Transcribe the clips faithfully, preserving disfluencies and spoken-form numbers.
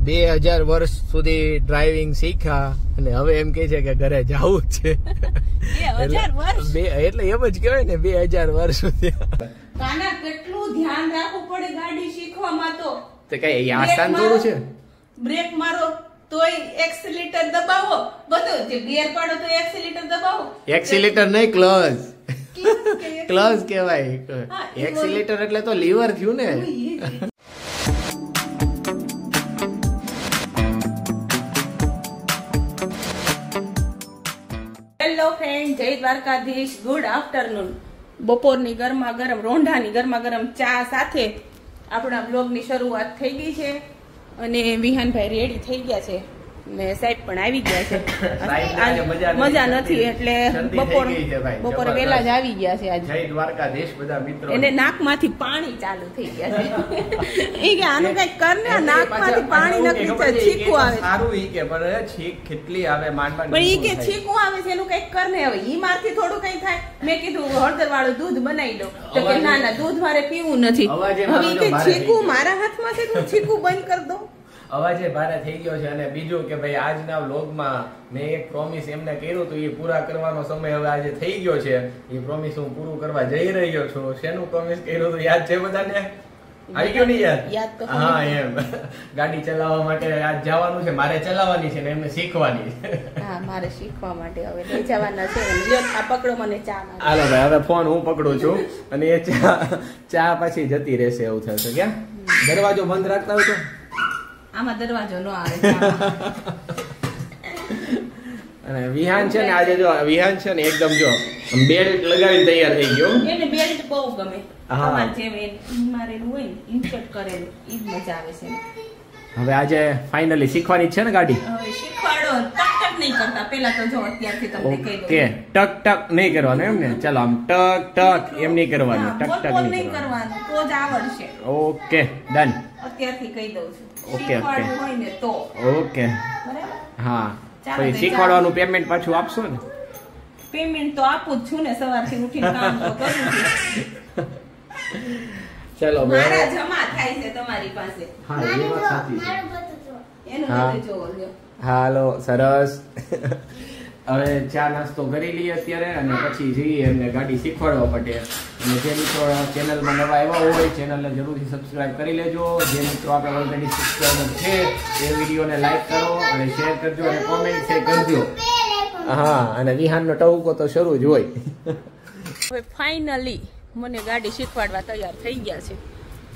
બે હજાર વર્ષ સુધી ડ્રાઇવિંગ શીખ્યા અને હવે એમ કે છે કે ઘરે જવું છે. બે એટલે એમ જ કહેવાય ને બે હજાર વર્ષ સુધી. કાના કેટલું ધ્યાન રાખવું પડે ગાડી શીખવામાં. તો તો કઈ આસાન થોડું છે. બ્રેક મારો તોય એક્સિલેટર દબાવો, બધું જે ગિયર પાડો તો એક્સિલેટર દબાવો. એક્સિલેટર નહીં, ક્લચ. ક્લચ કહેવાય. એક્સિલેટર એટલે તો લીવર થયું ને. હેલો ફ્રેન્ડ, જય દ્વારકાધીશ, ગુડ આફ્ટરનૂન. બપોરની ગરમા ગરમ રોંઢાની ગરમા ગરમ ચા સાથે આપણા બ્લોગની શરૂઆત થઈ ગઈ છે અને વિહાનભાઈ રેડી થઈ ગયા છે ને સાહેબ પણ આવી ગયા છે. મજા નથી એટલે બપોર બપોરે વેલા જ આવી ગયા છે આજે. જય દ્વારકાધીશ બધા મિત્રો. એને નાકમાંથી પાણી ચાલુ થઈ ગયા છે. એ કે આનું કઈક કર ને, નાકમાંથી પાણી નકળી છે, છીકું આવે. સારું ઈ કે પણ છીક કેટલી આવે માંડ માંડ. પણ ઈ કે છીકું આવે છે એનું કઈક કર ને. હવે ઈ મારથી થોડું કઈ થાય. મેં કીધું હળદર વાળું દૂધ બનાવી દો તો કે ના ના દૂધ મારે પીવું નથી. હવે ઈ કે છીકું મારા હાથમાં છે તો છીકું બંધ કરી દો. અવાજે ભારે થઈ ગયો છે. અને બીજું કે ભાઈ આજના વ્લોગમાં મેં એક પ્રોમિસ એમને કર્યું હતું, એ પૂરા કરવાનો સમય હવે આજે થઈ ગયો છે. એ પ્રોમિસ હું પૂરું કરવા જઈ રહ્યો છું. શેનું પ્રોમિસ કર્યું હતું યાદ છે બધાને? આવી ગયો ને યાદ? હા, એમ ગાડી ચલાવવા માટે આજ જવાનું છે. મારે ચલાવવાની છે ને એમને શીખવાની છે. હા, મારે શીખવા માટે હવે લઈ જવાના છે. આ પકડો મને ચા. હાલો ભાઈ, હવે ફોન હું પકડું છું અને એ ચા ચા પછી જતી રહેશે એવું થશે. ક્યાં દરવાજો બંધ રાખતા હોય તો આમાં દરવાજો નો આવે. અને વિહાન છે ને આજે જો વિહાન છે ને એકદમ જો બેલ્ટ લગાવી તૈયાર થઈ ગયો. એને બેલ્ટ બહુ ગમે. અમાર જેમ એ મારેલું હોય ને ઇન્સર્ટ કરેલું ઈ જ મજા આવે છે. હવે આજે ફાઇનલી શીખવાની છે ને ગાડી. હવે શીખવાડો. ટક ટક નહીં કરતા. પહેલા તો જો અત્યારથી તમને કહી દઉં કે ટક ટક નહીં કરવાનું એમ ને. ચાલો આમ ટક ટક એમ નહીં કરવાનું. ટક ટક નહીં કરવાનું તો જ આવડશે. Okay done. અત્યારથી કહી દઉં છું. ઓકે ઓકે હોય ને તો ઓકે હા. પછી શીખવાડવાનું પેમેન્ટ પાછું આપશો ને? પેમેન્ટ તો આપું જ છું ને. સવારથી ઉઠીને કામ તો કરું છું. ચલો મારા જમા થાય છે તમારી પાસે. હા, એ વાત સાચી છે. એનું બધું જોવો લ્યો. હાલો સરસ. હવે ચા નાસ્તો કરી લઈએ અત્યારે અને પછી જઈએ એમને ગાડી શીખવાડવા માટે. અને જે મિત્રો ચેનલમાં નવા આવ્યા હોય ચેનલને જરૂરથી સબસ્ક્રાઇબ કરી લેજો. જે મિત્રો આપણે ઓલરેડી સબસ્ક્રાઇબર છે એ વિડીયોને લાઈક કરો અને શેર કરજો અને કોમેન્ટ છે કરજો. હા, અને વિહાનનો ટવકો તો શરૂ જ હોય. હવે ફાઇનલી મને ગાડી શીખવાડવા તૈયાર થઈ ગયા છે.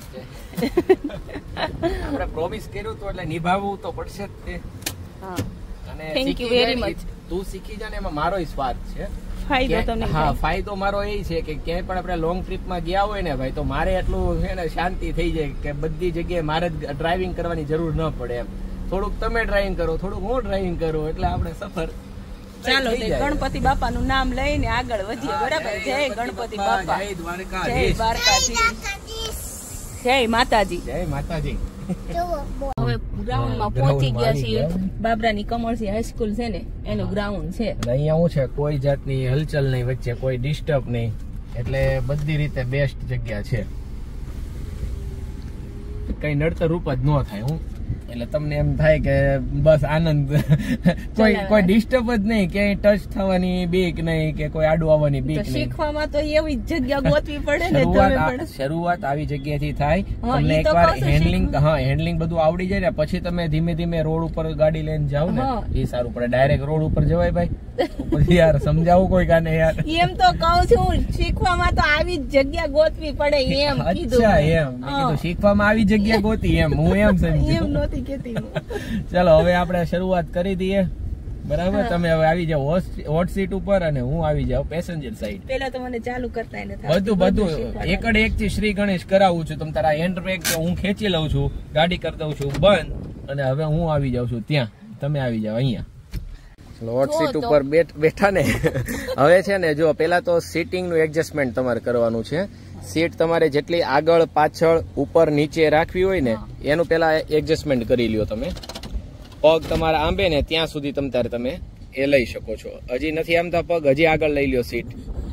આપણે પ્રોમિસ કર્યું તો એટલે નિભાવવું તો પડશે જ તે. હા, અને થેન્ક યુ વેરી મચ. તું શીખી જા ને એમાં મારો સ્વાર્થ છે. ફાયદો તમને. હા, ફાયદો મારો એ છે કે ક્યાંય પણ આપણે લોંગ ટ્રીપમાં ગયા હોય ને ભાઈ તો મારે એટલું છે ને શાંતિ થઈ જાય કે બધી જગ્યાએ મારે જ ડ્રાઇવિંગ કરવાની જરૂર ન પડે એમ. થોડુંક તમે ડ્રાઇવિંગ કરો, થોડુંક હું ડ્રાઇવિંગ કરું એટલે આપણે સફર. ચાલો ગણપતિ બાપા નું નામ લઈને આગળ વધીએ. બરાબર? જય ગણપતિ બાપા, જય દ્વારકાધીશ, જય માતાજી, જય માતાજી. હવે ગ્રાઉન્ડ માં પહોંચી ગયા છીએ. બાબરાની કમળસી હાઈસ્કૂલ છે ને એનું ગ્રાઉન્ડ છે. અહીંયા શું છે, કોઈ જાતની હલચલ નહીં વચ્ચે, કોઈ ડિસ્ટર્બ નહીં, એટલે બધી રીતે બેસ્ટ જગ્યા છે. કઈ નડતર રૂપ જ ન થાય. હું એટલે તમને એમ થાય કે બસ આનંદ. કોઈ કોઈ ડિસ્ટર્બ જ નહીં, ક્યાંય ટચ થવાની બીક નહીં કે કોઈ આડું આવવાની બીક નહીં. શીખવામાં તો એવી જગ્યા ગોતવી પડે ને. શરૂઆત આવી જગ્યાથી થાય. તમને એકવાર હેન્ડલિંગ હા હેન્ડલિંગ બધું આવડી જાય ને પછી તમે ધીમે ધીમે રોડ ઉપર ગાડી લઈને જાવ ને એ સારું પડે. ડાયરેક્ટ રોડ ઉપર જવાય ભાઈ? પછી યાર સમજાવું કોઈ કાને યાર. એમ તો કહું છું શીખવામાં તો આવી જગ્યા ગોતવી પડે એમ કીધું. અચ્છા એમ કીધું શીખવામાં આવી જગ્યા ગોતી એમ. હું એમ સમજ્યો. એમ નહોતી કેતી. ચલો હવે આપણે શરૂઆત કરી દઈએ. બરાબર? તમે હવે આવી જાઓ હોટ સીટ ઉપર અને હું આવી જાઉં પેસેન્જર સાઈડ. પેલા તો મને ચાલુ કરતા નથી. બધું બધું એકડ એક થી શ્રી ગણેશ કરાવું છું. તમે તારા હેન્ડ બ્રેક હું ખેંચી લઉં છું, ગાડી કરી દઉં છું બંધ અને હવે હું આવી જાઉં છું ત્યાં. તમે આવી જાઓ અહીંયા. હોટ સીટ ઉપર બેઠા ને. હવે છે ને જો પેલા તો સીટિંગ નું એડજસ્ટમેન્ટ તમારે કરવાનું છે. સીટ તમારે જેટલી આગળ પાછળ ઉપર નીચે રાખવી હોય ને એનું પેલા એડજસ્ટમેન્ટ કરી લ્યો તમે. પગ તમારા આંબે ને ત્યાં સુધી તમ તારે તમે એ લઈ શકો છો. હજી નથી આમતા પગ, હજી આગળ લઈ લ્યો સીટ.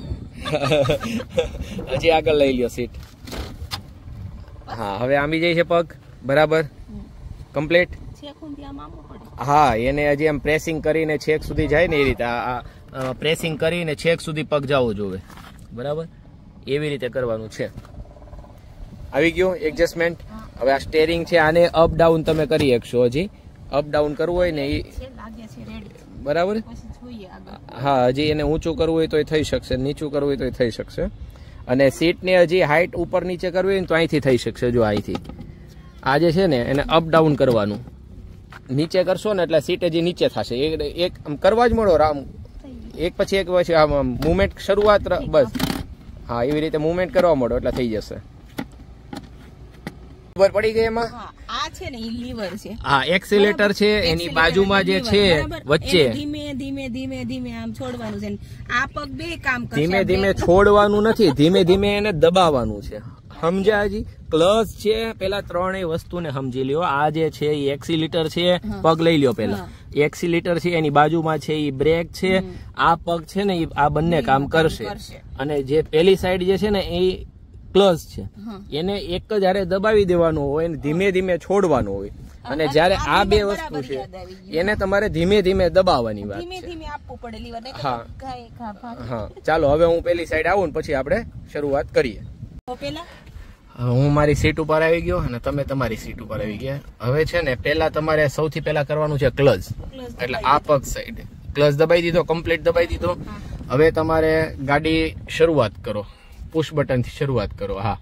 હજી આગળ લઈ લ્યો સીટ. હા, હવે આંબી જાય છે પગ. બરાબર કમ્પ્લીટ. હા એને હજી એમ પ્રેસિંગ કરીને છેક સુધી જાય ને એ રીતે આ પ્રેસિંગ કરીને છેક સુધી પગ જવો જોવે, બરાબર એવી રીતે કરવાનું છે. આવી ગયું એડજસ્ટમેન્ટ. હવે આ સ્ટેરિંગ છે આને અપ ડાઉન તમે કરી શકશો, હજી અપ ડાઉન કરવું હોય ને એ બરાબર. હા હજી એને ઊંચું કરવું હોય તો થઈ શકશે, નીચું કરવું હોય તો થઈ શકશે. અને સીટ ને હજી હાઈટ ઉપર નીચે કરવી હોય ને તો અહીંથી થઈ શકશે. જો અહીંથી આ જે છે ને એને અપ ડાઉન કરવાનું, નીચે કરશો ને એટલે સીટ હજી નીચે થશે. એક કરવા જ મળો રામ, એક પછી એક પછી આમ મુવમેન્ટ શરૂઆત બસ. હા એવી રીતે મુવમેન્ટ કરવા મળો એટલે થઈ જશે. ખબર પડી ગઈ એમાં? આ છે ને ઈ લીવર છે, હા એક્સિલેટર છે એની બાજુમાં જે છે વચ્ચે ધીમે ધીમે ધીમે ધીમે આમ છોડવાનું છે. આ પગ બે કામ કરશે. ધીમે ધીમે છોડવાનું નથી, ધીમે ધીમે એને દબાવવાનું છે. સમજ્યા? હજી ક્લચ છે, પેલા ત્રણેય વસ્તુને સમજી લ્યો. આ જે છે એ એક્સિલેટર છે, પગ લઈ લ્યો પેલા. એક્સિલેટર છે એની બાજુમાં છે એ બ્રેક છે, આ પગ છે ને એ આ બંને કામ કરશે. અને જે પેલી સાઈડ જે છે ને એ ક્લચ છે, એને એક જ હારે દબાવી દેવાનું હોય ને ધીમે ધીમે છોડવાનું હોય. અને જયારે આ બે વસ્તુ છે એને તમારે ધીમે ધીમે દબાવવાની વાત છે. હા હા ચાલો હવે હું પેલી સાઈડ આવું ને પછી આપણે શરૂઆત કરીએ. હું મારી સીટ ઉપર આવી ગયો અને તમે તમારી સીટ ઉપર આવી ગયા. હવે છે ને પેલા તમારે સૌથી પેલા કરવાનું છે ક્લચ, એટલે આ પગ સાઈડ ક્લચ દબાઈ દીધો, કમ્પ્લીટ દબાઈ દીધો. હવે તમારે ગાડી શરૂઆત કરો, પુશ બટન થી શરૂઆત કરો. હા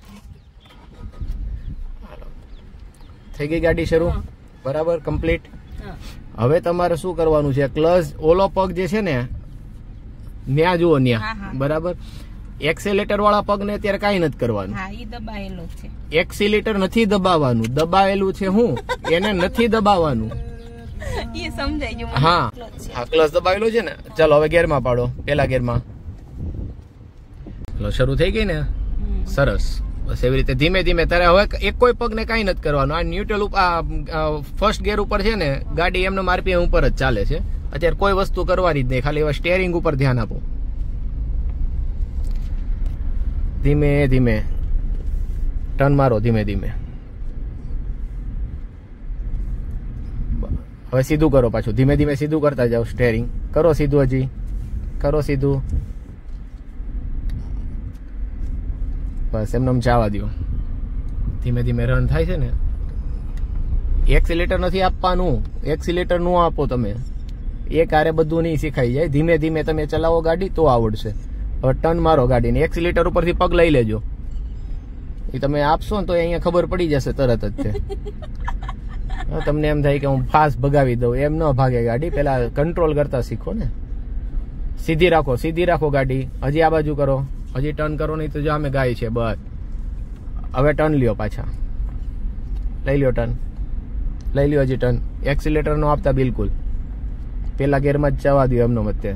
થઈ ગઈ ગાડી શરૂ, બરાબર કમ્પ્લીટ. હવે તમારે શું કરવાનું છે, ક્લચ ઓલો પગ જે છે ને ન્યા જુઓ, ન્યા બરાબર. એક્સેલેટર વાળા પગ ને અત્યારે કઈ નથી કરવાનું, એક્સિલેટર નથી દબાવવાનું, દબાવેલું છે હું એને નથી દબાવવાનું. હા હા ક્લચ દબાવેલું છે ને. ચાલો હવે ગેરમાં પાડો, પેલા ગેરમાં શરૂ થઈ ગઈ ને, સરસ. બસ એવી રીતે ધીમે ધીમે. તારે હવે એક કોઈ પગ ને કઈ નથી કરવાનું. આ ન્યુટ્રલ ફર્સ્ટ ગેર ઉપર છે ને ગાડી એમને આરપીએમ ઉપર જ ચાલે છે અત્યારે, કોઈ વસ્તુ કરવાની જ નહીં, ખાલી હવે સ્ટેરિંગ ઉપર ધ્યાન આપો. ધીમે ધીમે ટર્ન મારો, ધીમે ધીમે. હવે સીધું કરો પાછું, ધીમે ધીમે સીધું કરતા જાઓ. સ્ટેરિંગ કરો સીધું, હજી કરો સીધું. બસ એમને જવા દો. ધીમે ધીમે રન થાય છે ને. એક્સિલેટર નથી આપવાનું, એક્સિલેટર નો આપો તમે. એક હારે બધું નહીં શીખાઈ જાય. ધીમે ધીમે તમે ચલાવો ગાડી તો આવડશે. હવે ટર્ન મારો ગાડીને, એક્સિલેટર ઉપરથી પગ લઈ લેજો. એ તમે આપશો ને તો અહીંયા ખબર પડી જશે તરત જ છે. તમને એમ થાય કે હું ફાસ્ટ ભગાવી દઉં, એમ ન ભાગે ગાડી. પેલા કંટ્રોલ કરતા શીખો ને. સીધી રાખો, સીધી રાખો ગાડી. હજી આ બાજુ કરો, હજી ટર્ન કરો, નહીં તો જો અમે ગાય છે. બસ હવે ટર્ન લ્યો, પાછા લઈ લ્યો ટર્ન, લઈ લ્યો હજી ટર્ન. એક્સિલેટર નો આપતા બિલકુલ, પેલા ગેરમાં જ જવા દો એમનો મતે.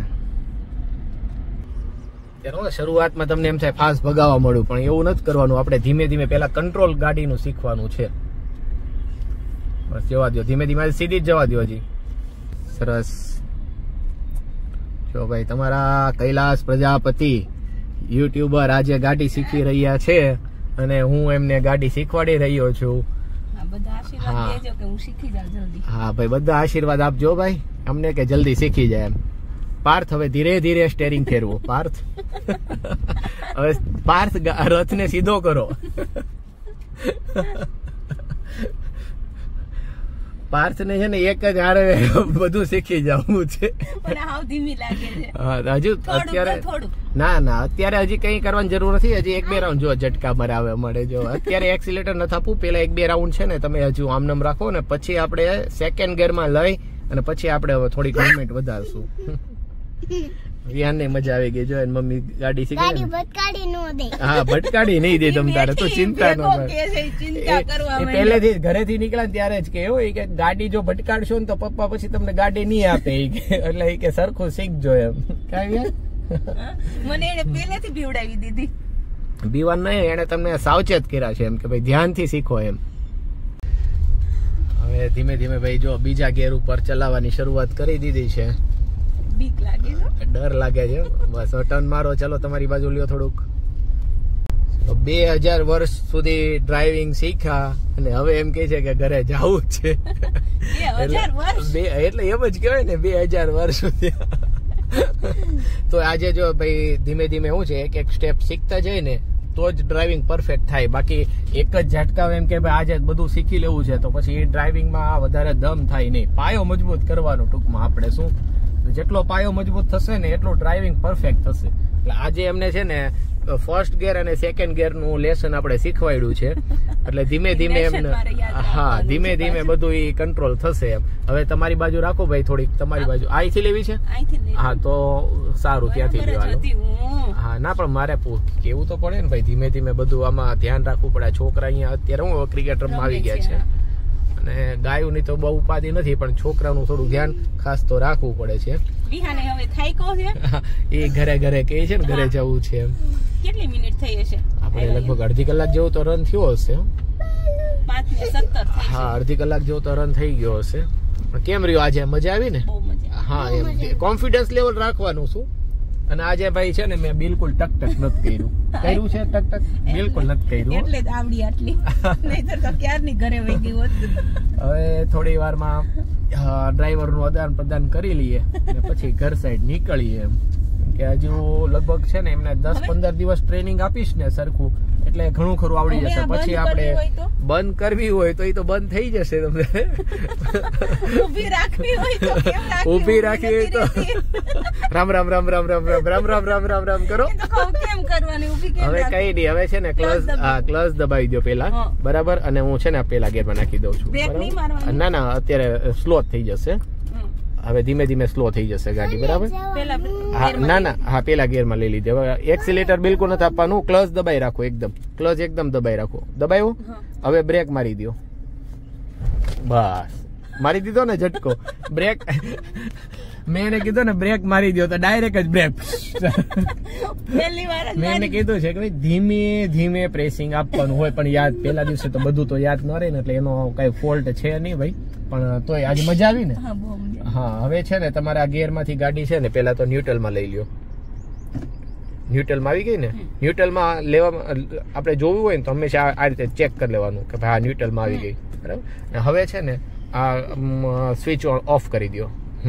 શરૂઆતમાં તમને એમ થાય ફાસ્ટ ભગાવવા મળ્યું, પણ એવું નથી કરવાનું. આપણે ધીમે ધીમે પેલા કંટ્રોલ ગાડીનું શીખવાનું છે. બસ જવા દો, ધીમે ધીમે સીધી જ જવા દો હજી. સરસ. જો ભાઈ તમારા કૈલાસ પ્રજાપતિ યુટ્યુબર આજે ગાડી શીખી રહ્યા છે અને હું એમને ગાડી શીખવાડી રહ્યો છું. હા ભાઈ બધા આશીર્વાદ આપજો ભાઈ અમને કે જલ્દી શીખી જાય એમ. પાર્થ હવે ધીરે ધીરે સ્ટેરિંગ ફેરવો. પાર્થ હવે પાર્થ રથ ને સીધો કરો. પાર્થ ને છે ને એક જ હારે બધું શીખી જવું છે. હજુ અત્યારે ના ના અત્યારે હજી કઈ કરવાની જરૂર નથી. હજી એક બે રાઉન્ડ જો ઝટકા મરાવે મળે. જો અત્યારે એક્સિલેટર નથી આપવું, પેલા એક બે રાઉન્ડ છે ને તમે હજુ આમનામ રાખો ને પછી આપણે સેકન્ડ ગેરમાં લઈ અને પછી આપણે હવે થોડીક મુવમેન્ટ વધારશું. વિહાન ને મજા આવી ગઈ. જો મમ્મી ગાડી શીખી હા ભટકાડી નહીં દે તમ તારે તો ચિંતા ન કર. પહેલેથી ઘરેથી નીકળ્યા ત્યારે જ કે એવું કે ગાડી જો ભટકાડશો ને તો પપ્પા પછી તમને ગાડી નહીં આપે. એટલે કે સરખું શીખજો એમ. મને એને પહેલેથી બીવડાવી દીધી. બીવાન નહીં, એને તમને સાવચેત કર્યા છે એમ કે ભાઈ ધ્યાનથી શીખો એમ. હવે ધીમે ધીમે ભાઈ જો બીજા ગેર ઉપર ચલાવવાની શરૂઆત કરી દીધી છે. બીક લાગે છે, ડર લાગે છે. બસ ટર્ન મારો, ચલો તમારી બાજુ લ્યો થોડુંક. બે હજાર વર્ષ સુધી ડ્રાઇવિંગ શીખ્યા અને હવે એમ કે છે કે ઘરે જવું છે. એટલે એમ જ કહેવાય ને, બે હજાર વર્ષ સુધી. તો આજે જો ભાઈ ધીમે ધીમે શું છે, એક એક સ્ટેપ શીખતા જાય ને તો જ ડ્રાઇવિંગ પરફેક્ટ થાય. બાકી એક જ ઝટકા એમ કે ભાઈ આજે બધું શીખી લેવું છે તો પછી ડ્રાઇવિંગમાં વધારે દમ થાય નહીં. પાયો મજબૂત કરવાનો ટૂંકમાં આપણે શું, જેટલો પાયો મજબૂત થશે ને એટલું ડ્રાઇવિંગ પરફેક્ટ થશે. એટલે આજે એમને છે ને ફર્સ્ટ ગિયર અને સેકન્ડ ગિયર નું લેસન આપણે શીખવાડ્યું છે. એટલે ધીમે ધીમે એમને હા ધીમે ધીમે બધું એ કંટ્રોલ થશે. એમ હવે તમારી બાજુ રાખો ભાઈ, થોડીક તમારી બાજુ અહીંથી લેવી છે. હા તો સારું, ત્યાંથી લેવાનું. હા ના પણ મારે કેવું તો પડે ને ભાઈ, ધીમે ધીમે બધું આમાં ધ્યાન રાખવું પડે. છોકરા અહીંયા અત્યારે હું ક્રિકેટ રમવા આવી ગયા છે અને ગાયું ની તો બહુ ઉપાધિ નથી, પણ છોકરાનું થોડું ધ્યાન ખાસ તો રાખવું પડે છે. એ ઘરે ઘરે કહે છે ને ઘરે જવું છે એમ. કેટલી મિનિટ થઈ હશે? આપણે લગભગ અડધી કલાક જેવું તો રન થયો હશે. હા અડધી કલાક જેવો તો રન થઈ ગયો હશે. કેમ રહ્યો આજે? મજા આવી ને? હા એમ કોન્ફિડન્સ લેવલ રાખવાનું શું. અને આજે ભાઈ છે ને મેં બિલકુલ ટક ટક નથી કર્યું. કર્યું છે ટક ટક? બિલકુલ નથી કર્યું. એટલે જ આવડી આટલી, નહીતર તો ક્યારની ઘરે વહી ગઈ હોત. હવે થોડી વારમાં ડ્રાઈવર નું આદાન પ્રદાન કરી લઈએ અને પછી ઘર સાઈડ નીકળીએ. એમ કે હજુ લગભગ છે ને એમને દસ પંદર દિવસ ટ્રેનિંગ આપીશ ને સરખું, એટલે ઘણું ખરું આવડી જશે. પછી આપણે બંધ કરવી હોય તો એ તો બંધ થઈ જશે. તમને ઊભી રાખવી હોય તો ઊભી રાખવી હોય તો રામ રામ રામ રામ રામ રામ રામ રામ રામ રામ રામ કરો. કેમ કરવાની ઊભી? હવે કઈ નહીં, હવે છે ને ક્લચ હા ક્લચ દબાવી દો પેલા, બરાબર. અને હું છે ને પેલા ગેરમાં નાખી દઉં છું. ના ના અત્યારે સ્લો થઈ જશે. હવે ધીમે ધીમે સ્લો થઈ જશે ગાડી, બરાબર. ના ના હા પેલા ગિયરમાં લઈ લીધી. હવે એક્સિલેટર બિલકુલ નથી આપવાનું, ક્લચ દબાઈ રાખો એકદમ. ક્લચ એકદમ દબાઈ રાખો. દબાવ્યું? હવે બ્રેક મારી દો. બસ મારી દીધો ને ઝટકો. બ્રેક મેં એને કીધું ને બ્રેક મારી દો તો ડાયરેક્ટ જ બ્રેક. મેં એને કીધું છે કે ભાઈ ધીમે ધીમે પ્રેસિંગ આપવાનું હોય, પણ યાદ પેલા દિવસે તો બધું તો યાદ ન રહે ને, એટલે એનો કઈ ફોલ્ટ છે નહીં ભાઈ. પણ તોય આજે મજા આવી ને. હા હવે છે ને તમારે આ ગિયર માંથી ગાડી છે ને પેલા તો ન્યુટ્રલ માં લઈ લ્યો. ન્યુટ્રલ માં આવી ગઈ ને, ન્યુટ્રલ માં લેવામાં આપણે જોવું હોય ને તો હંમેશા આ રીતે ચેક કરી લેવાનું કે ભાઈ આ ન્યુટ્રલ માં આવી ગઈ, બરાબર. હવે છે ને આ સ્વિચ ઓફ કરી દો.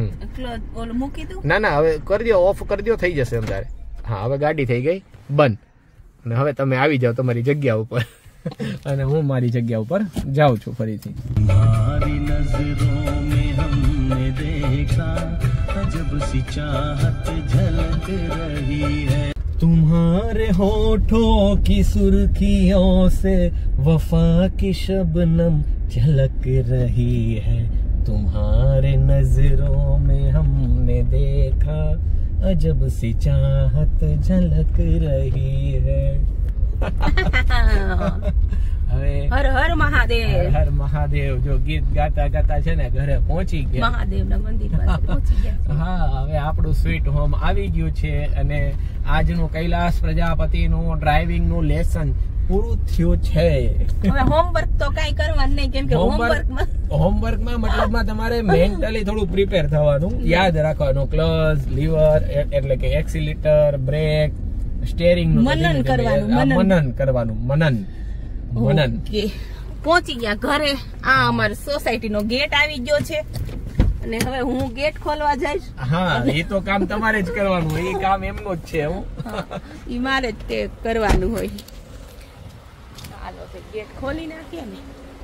ના ના હવે કરી દો, ઓફ કરી દો, થઈ જશે અંધારે. હા હવે ગાડી થઈ ગઈ બંધ. અને હવે તમે આવી જાઓ તમારી જગ્યા ઉપર અને હું મારી જગ્યા ઉપર જાઉં છું ફરીથી. મારી નજરો મેં હમને દેખા અજબ સી ચાહત ઝલક રહી હૈ, तुम्हारे होठों की सुर्खियों से वफा की शबनम झलक रही है, तुम्हारे नजरों में हमने देखा अजब सी चाहत झलक रही है. હવે હર હર મહાદેવ, હર મહાદેવ જો ગીત ગાતા ગાતા છે ને ઘરે પહોંચી ગયા, મહાદેવના મંદિર પાસે પહોંચી ગયા. હા હવે આપણું સ્વીટ હોમ આવી ગયું છે અને આજનું કૈલાસ પ્રજાપતિનું ડ્રાઇવિંગ નું લેસન પૂરું થયું છે. હવે હોમવર્ક તો કઈ કરવાનું નહીં, કેમ કે હોમવર્કમાં હોમવર્કમાં મતલબમાં તમારે મેન્ટલી થોડું પ્રિપેર થવાનું, યાદ રાખવાનું ક્લચ, લીવર એટલે કે એક્સિલેટર, બ્રેક, સ્ટેરિંગ નું મનન કરવાનું, મનન કરવાનું, મનન મનન. પહોંચી ગયા ઘરે. આ અમારી સોસાયટી નો ગેટ આવી ગયો છે અને હવે હું ગેટ ખોલવા જઈશ. હા એ તો કામ તમારે જ કરવાનું હોય, એ કામ એમનું જ છે. હું ઈ મારે જ તે કરવાનું હોય. ચાલો તો ગેટ ખોલી નાખીએ ને.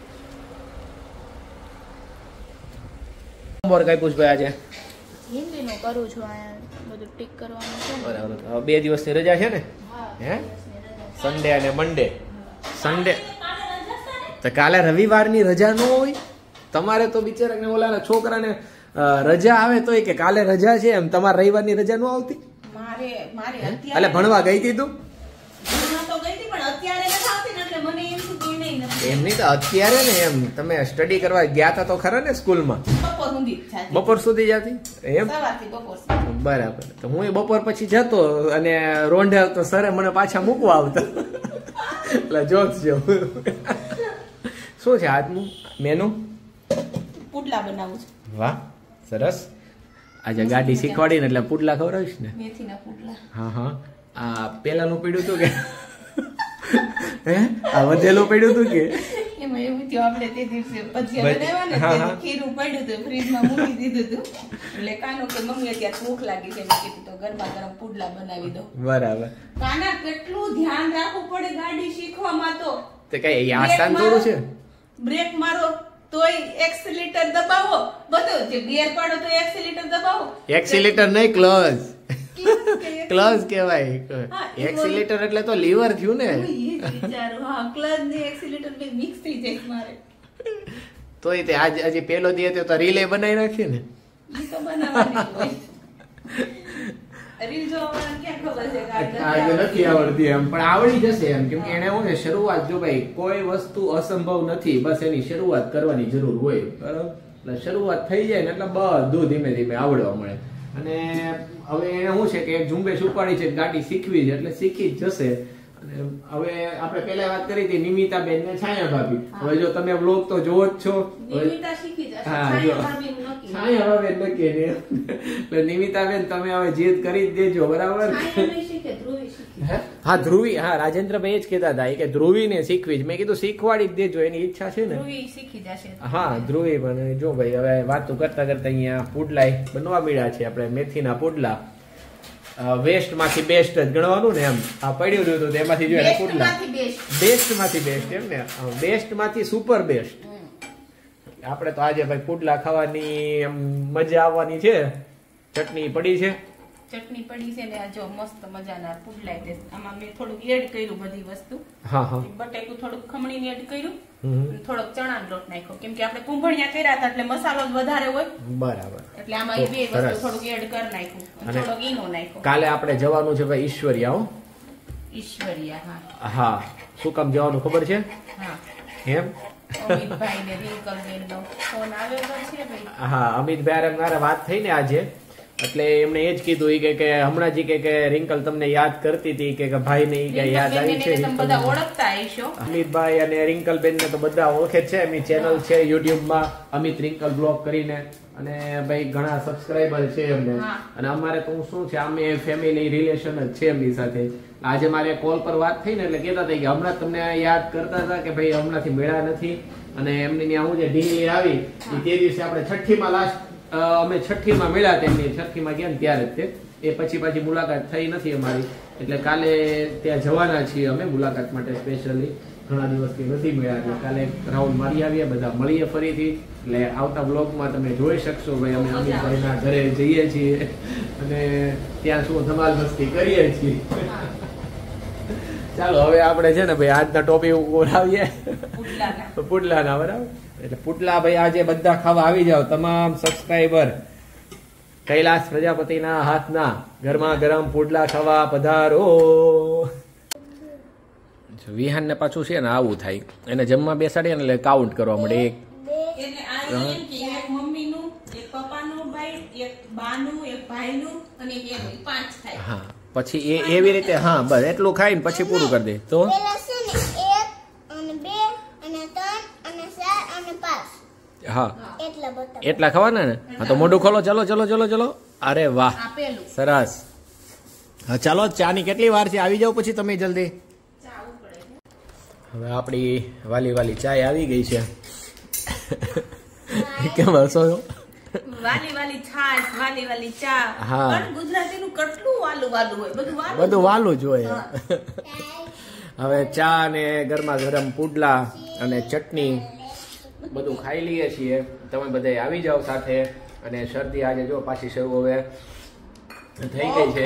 હોમવર્ક આપ્યું છે આજે હિન્દી નું કરું છું, આ બધું ટીક કરવાનું છે. બરાબર. બે દિવસની રજા છે ને? હે સન્ડે અને મંડે. સન્ડે તો કાલે રવિવારની રજા ન હોય તમારે તો બિચારા ઓલા છોકરાને રજા આવે તો કે કાલે રજા છે, એમ તમારે રવિવારની રજા ન આવતી? મારે મારે એટલે ભણવા ગઈ હતી તું? તો ગઈ હતી પણ અત્યારે નથી આવતી ને, એટલે મને એમ શું કે નહીં એમ નહીં તો અત્યારે ને એમ તમે સ્ટડી કરવા ગયા હતા તો ખરા ને સ્કૂલમાં? બપોર સુધી જાતી. બપોર સુધી જતી એમ? સવારથી બપોર સુધી. બરાબર. તો હું એ બપોર પછી જતો અને રોંઢે આવતો, સરે મને પાછા મૂકવા આવતા. એટલે જોક્સ જો. શું છે આજનું મેનુ? પુડલા બનાવું છું. વાહ સરસ. આજે ગાડી શીખવાડી ને એટલે પુડલા ખવડાવીશ ને? મેથીના પુડલા. હા હા. આ પેલાનું પીડ્યું હતું કે હે આ વધેલું પડ્યું હતું કે એમાં એવું થયું આપણે તે દિવસે ભજીયા બનાવ્યા ને હા, તે હા. ખીરું પડ્યું હતું ફ્રીજમાં મૂકી દીધું હતું એટલે કાનો કે મમ્મી અત્યારે ભૂખ લાગી છે મેં કીધું તો ગરમા ગરમ પુડલા બનાવી દો. બરાબર. કાના કેટલું ધ્યાન રાખવું પડે ગાડી શીખવામાં તો. તે કઈ આસાન થોડું છે. બ્રેક મારો તોય એક્સિલેટર દબાવો બધું જે ગિયર પાડો તો એક્સિલેટર દબાવો. એક્સિલેટર નહીં ક્લચ. ક્લચ કે ક્લચ કહેવાય. હા, એ એક્સિલેટર એટલે તો લીવર થયું ને. હું એ જ વિચારું. હા, ક્લચ ને એક્સિલેટર બે મિક્સ થઈ જાય મારે. તોય તે આજ હજી પેલો દી હતો તો રિલે બનાવી નાખી ને. ઈ તો બનાવવાની હોય. રીલ જોવાવાળાને ક્યાં ખબર છે કે આ આજે નથી આવડતી એમ પણ આવડી જશે એમ કેમ કે એને હું ને શરૂઆત જો ભાઈ કોઈ વસ્તુ અસંભવ નથી બસ એની શરૂઆત કરવાની જરૂર હોય બરાબર એટલે શરૂઆત થઈ જાય ને એટલે બધું ધીમે ધીમે આવડવા મળે અને હવે એને શું છે કે એક ઝુંબેશ ઉપાડી છે ગાડી શીખવી છે એટલે શીખી જ જશે અને હવે આપણે પહેલા વાત કરી હતી નિમિતા બેન ને છાયા ભાભી હવે જો તમે વ્લોગ તો જોવો જ છો નિમિતા શીખી જશે. હા, છાયા જો. ભાભી નક્કી. છાયા ભાભી નક્કી ને એટલે નિમિતા બેન તમે હવે જીદ કરી જ દેજો બરાબર છાયા નહીં શીખે, ધ્રુવી શીખે. હા ધ્રુવી હા રાજેન્દ્રભાઈ જ કહેતા હતા કે ધ્રુવી ને શીખવી જ મેં કીધું શીખવાડી જ દેજો એની ઈચ્છા છે ને ધ્રુવી શીખી જશે. હા ધ્રુવી પણ જો ભાઈ હવે વાતો કરતા કરતા અહીંયા પુડલા બનવા મળ્યા છે આપણે મેથીના પુડલા વેસ્ટ માંથી બેસ્ટ જ ગણવાનું ને એમ આ પડ્યું રહ્યું હતું એમાંથી જો એને પુડલા બેસ્ટમાંથી બેસ્ટ. બેસ્ટ માંથી બેસ્ટ એમ ને બેસ્ટ માંથી સુપર બેસ્ટ આપણે તો આજે ભાઈ પુડલા ખાવાની એમ મજા આવવાની છે ચટણી પડી છે ચટણી પડી છે ને આ જો મસ્ત મજાના પુડલા છે. આમાં મેં થોડુંક એડ કર્યું બધી વસ્તુ. હા હા બટેકું થોડુંક ખમણીને એડ કર્યું હમ. અને થોડોક ચણાનો લોટ નાખ્યો કેમ કે આપણે કુંભળિયા કર્યા હતા એટલે મસાલો જ વધારે હોય બરાબર એટલે આમાં એ બે તો વસ્તુ સરસ. થોડુંક એડ કરી નાખ્યું અને અને થોડોક ઈનો નાખ્યો. કાલે આપણે જવાનું છે ભાઈ ઈશ્વરિયા હો ઈશ્વરિયા હા હા શું કામ જવાનું ખબર છે હા એમ અમિતભાઈ ને રિંકલબેન નો ફોન આવેલો છે ભાઈ. હા અમિતભાઈ મારે વાત થઈ ને આજે એટલે એમણે એ જ કીધું ઈ કે કે હમણાં જી કે કે રિંકલ તમને યાદ કરતી હતી કે કે ભાઈ ને ઈ કે યાદ આવી છે તમે બધા ઓળખતા હશો. અમિતભાઈ અને રિંકલબેન ને તો બધા ઓળખે જ છે એમની ચેનલ છે યુટ્યુબ માં અમિત રિંકલ બ્લોગ કરીને અને ભાઈ ઘણા સબસ્ક્રાઇબર છે એમને હા. અને અમારે તો શું છે અમે ફેમિલી રિલેશન જ છે એમની સાથે આજે મારે કોલ પર વાત થઈ ને એટલે કહેતા હતા કે હમણાં તમને યાદ કરતા હતા કે ભાઈ હમણાંથી મેળા નથી અને એમની ત્યાં હું જે ઢીંગલી આવી ઈ તે દિવસે આપણે છઠ્ઠી માં લાસ્ટ અમે છઠ્ઠી માં મળ્યા તેમની છઠ્ઠી માં ગયા ને ત્યારે જ તે એ પછી પાછી મુલાકાત થઈ નથી અમારી એટલે કાલે ત્યાં જવાના છીએ અમે મુલાકાત માટે સ્પેશિયલી ઘણા દિવસથી નથી મળ્યા એટલે કાલે રાઉન્ડ મારી આવીએ બધા મળીએ ફરીથી એટલે આવતા બ્લોગમાં તમે જોઈ શકશો ભાઈ અમે અમિતભાઈના ઘરે જઈએ છીએ અને ત્યાં શું ધમાલ મસ્તી કરીએ છીએ ચાલો હવે આપણે છે ને ભાઈ આજના ટોપિક ઓરાવીએ પુડલાના. પુડલાના બરાબર એટલે પુડલા ભાઈ આજે બધા ખાવા આવી જાવ તમામ સબસ્ક્રાઇબર કૈલાસ પ્રજાપતિના હાથના ગરમા ગરમ પુડલા ખાવા પધારો વિહાન ને પાછું છે ને આવું થાય એને જમવા બેસાડીએ ને એટલે કાઉન્ટ કરવા મળે એક એટલે આ એમ કે એક મમ્મીનું, એક પપ્પાનું બાઈટ, એક બાનું, એક ભાઈનું અને એક એનું પાંચ થાય. હા પછી એ એવી રીતે હા બસ એટલું ખાઈને પછી પૂરું કરી દે તો પેલા છે ને એક અને બે અને ત્રણ અને ચાર અને પાંચ હા એટલા બધા એટલા ખાવાના ને હા તો મોઢું ખોલો ચલો ચલો ચલો ચલો અરે વાહ આ પેલું સરસ હા ચાલો ચાની કેટલી વાર છે આવી જાવ પછી તમે જલ્દી ચા ઉકળે છે. હવે આપણી વાલી વાલી ચાય આવી ગઈ છે કેમ હસો છો વાલી વાલી છાશ, વાલી વાલી ચા. હા. પણ ગુજરાતીનું કેટલું વાલું વાલું હોય બધું વાલું બધું વાલું જ હોય હા. હવે ચા ને ગરમા ગરમ પુડલા અને ચટણી બધું ખાઈ લઈએ છીએ તમે બધા આવી જાઓ સાથે અને શરદી આજે જો પાછી શરૂ હવે થઈ ગઈ છે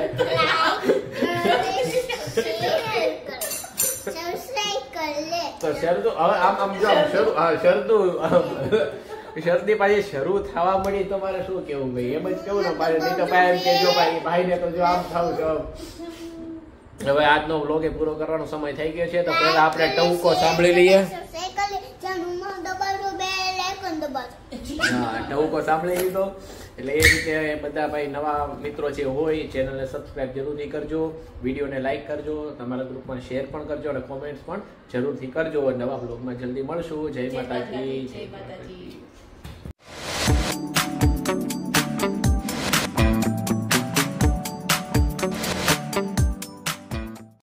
સબસ્ક્રાઇબ કર લે તો શરદું હવે આમ આમ જો આમ શરૂ હા શરદું શરદી પાછી શરૂ થવા મળી તો મારે શું કેવું ભાઈ એમ જ કેવું ને મારે નહીં તો ભાઈ એમ કેજો ભાઈ ભાઈ ને તો જો આમ થાવું છો હવે આજનો વ્લોગ એ પૂરો કરવાનો સમય થઈ ગયો છે તો પહેલા આપણે ટહુકો સાંભળી લઈએ સબસ્ક્રાઇબ કર લે ચેનલમાં દબાડો બે લાઈકન દબાડો હા ટહુકો સાંભળી લીધો એટલે એ રીતે બધા ભાઈ નવા મિત્રો જે હોય ચેનલને સબસ્ક્રાઇબ જરૂરથી કરજો વિડીયોને લાઈક કરજો તમારા ગ્રુપમાં શેર પણ કરજો અને કોમેન્ટ્સ પણ જરૂરથી કરજો નવા બ્લોગમાં જલ્દી મળશું જય માતાજી જય માતાજી.